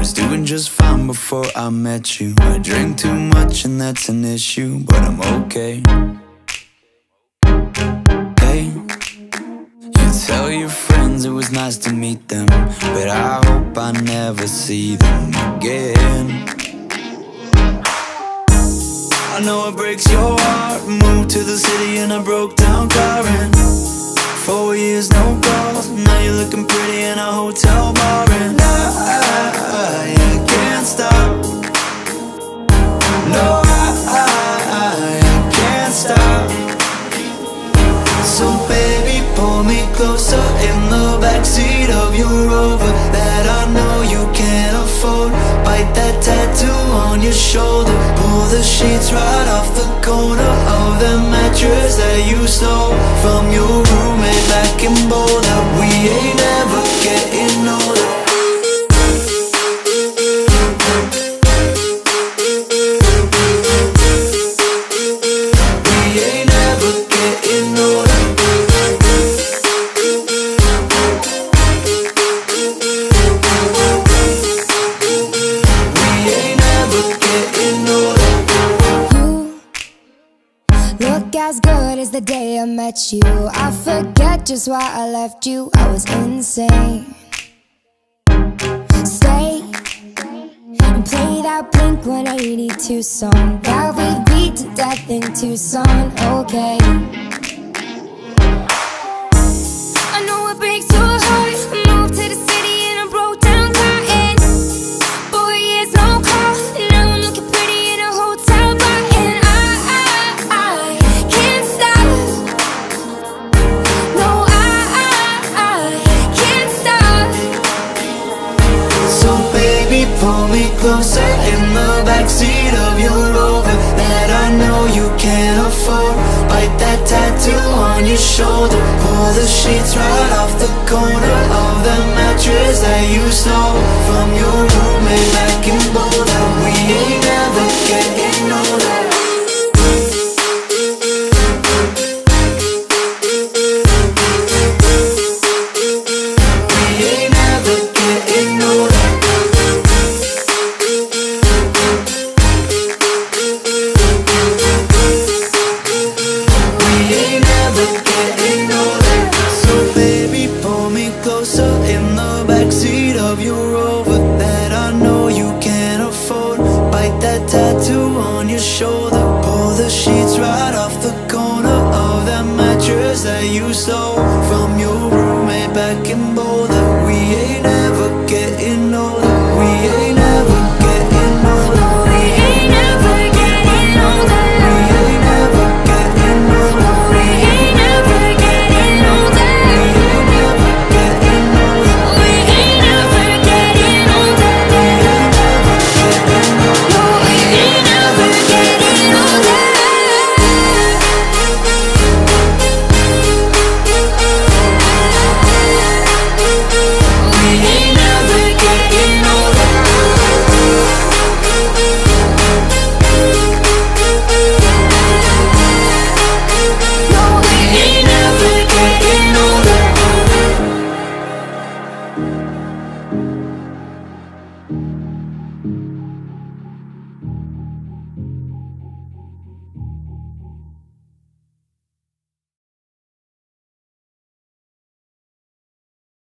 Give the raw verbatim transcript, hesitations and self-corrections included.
was doing just fine before I met you. I drink too much and that's an issue, but I'm okay. Hey, you tell your friends it was nice to meet them, but I hope I never see them again. I know it breaks your heart. Moved to the city in a broke down car, and four years no calls. Now you're looking pretty in a hotel bar, and I, I can't stop. No, I, I, I can't stop. So baby, pull me closer in the backseat of your Rover that I know you can't afford. Bite that tattoo on your shoulder. Pull the sheets right off the corner of the mattress that you stole from your roommate back in Boulder. We ain't never getting older. We ain't never getting older. As good as the day I met you, I forget just why I left you. I was insane. Stay and play that Blink one eighty-two song that we beat to death in Tucson. Okay, I know it breaks your heart. Moved to the city in a broke down car, and four years no call. Now I'm looking pretty in a hotel bar, and I pull me closer in the backseat of your Rover that I know you can't afford. Bite that tattoo on your shoulder. Pull the sheets right off the corner of the mattress that you stole from your roommate back in Boulder. We ain't never getting older. Tattoo on your shoulder. Pull the sheets right off the corner of that mattress that you stole